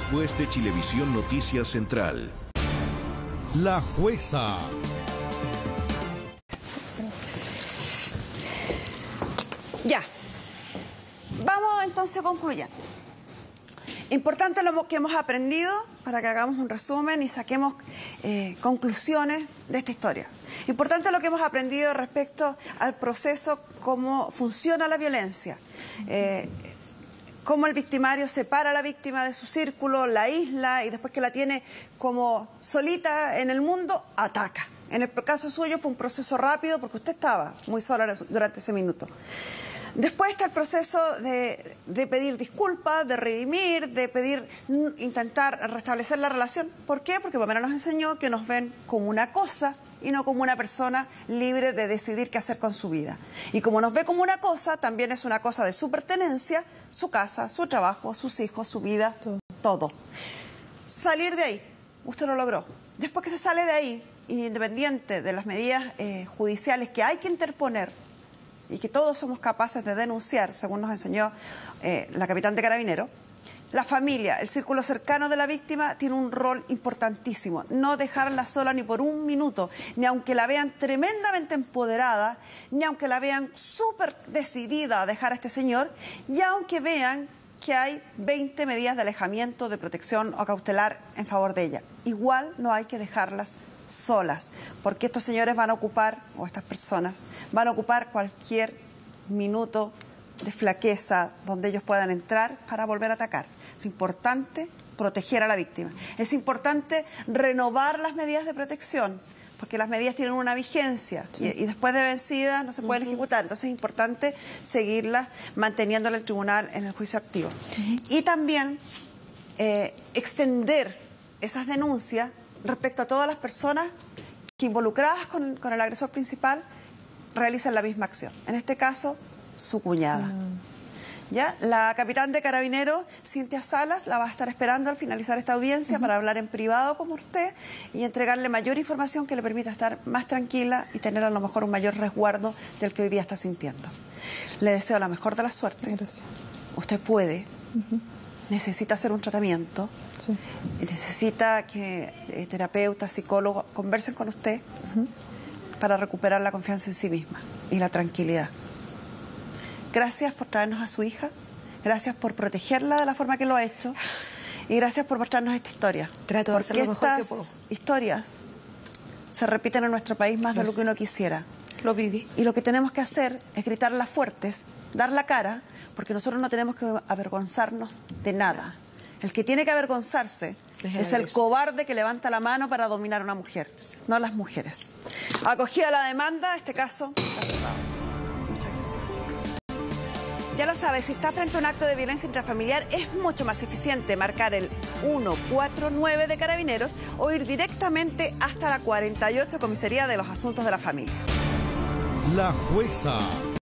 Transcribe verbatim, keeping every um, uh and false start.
después de Chilevisión Noticias Central. La jueza. Ya. Vamos entonces concluyendo. Importante lo que hemos aprendido para que hagamos un resumen y saquemos eh, conclusiones de esta historia. Importante lo que hemos aprendido respecto al proceso, cómo funciona la violencia, eh, cómo el victimario separa a la víctima de su círculo, la aísla y después que la tiene como solita en el mundo, ataca. En el caso suyo fue un proceso rápido porque usted estaba muy sola durante ese minuto. Después está el proceso de, de pedir disculpas, de redimir, de pedir, intentar restablecer la relación. ¿Por qué? Porque Pamela nos enseñó que nos ven como una cosa y no como una persona libre de decidir qué hacer con su vida. Y como nos ve como una cosa, también es una cosa de su pertenencia, su casa, su trabajo, sus hijos, su vida, todo. todo. Salir de ahí, usted lo logró. Después que se sale de ahí, independiente de las medidas eh, judiciales que hay que interponer, y que todos somos capaces de denunciar, según nos enseñó eh, la capitán de Carabineros, la familia, el círculo cercano de la víctima tiene un rol importantísimo. No dejarla sola ni por un minuto, ni aunque la vean tremendamente empoderada, ni aunque la vean súper decidida a dejar a este señor, y aunque vean que hay veinte medidas de alejamiento, de protección o cautelar en favor de ella. Igual no hay que dejarlas solas, porque estos señores van a ocupar, o estas personas, van a ocupar cualquier minuto de flaqueza donde ellos puedan entrar para volver a atacar. Es importante proteger a la víctima. Es importante renovar las medidas de protección, porque las medidas tienen una vigencia sí. y, y después de vencidas no se pueden uh-huh. ejecutar. Entonces es importante seguirlas manteniéndola el tribunal en el juicio activo. Uh-huh. Y también eh, extender esas denuncias respecto a todas las personas que involucradas con, con el agresor principal realizan la misma acción. En este caso, su cuñada. Mm. ¿Ya? La capitán de Carabineros, Cintia Salas, la va a estar esperando al finalizar esta audiencia uh-huh. para hablar en privado con usted y entregarle mayor información que le permita estar más tranquila y tener a lo mejor un mayor resguardo del que hoy día está sintiendo. Le deseo la mejor de la suerte. Gracias. Usted puede. Uh-huh. Necesita hacer un tratamiento, sí. necesita que eh, terapeutas, psicólogos conversen con usted uh-huh. para recuperar la confianza en sí misma y la tranquilidad. Gracias por traernos a su hija, gracias por protegerla de la forma que lo ha hecho y gracias por mostrarnos esta historia. Trato de hacer lo mejor que puedo. Estas historias se repiten en nuestro país más de lo que uno quisiera. Lo viví. Y lo que tenemos que hacer es gritarlas fuertes, dar la cara, porque nosotros no tenemos que avergonzarnos de nada. El que tiene que avergonzarse es el cobarde que levanta la mano para dominar a una mujer, no las mujeres. Acogida la demanda, este caso está cerrado. Muchas gracias. Ya lo sabes, si está frente a un acto de violencia intrafamiliar, es mucho más eficiente marcar el ciento cuarenta y nueve de Carabineros o ir directamente hasta la cuarenta y ocho Comisaría de los Asuntos de la Familia. La jueza.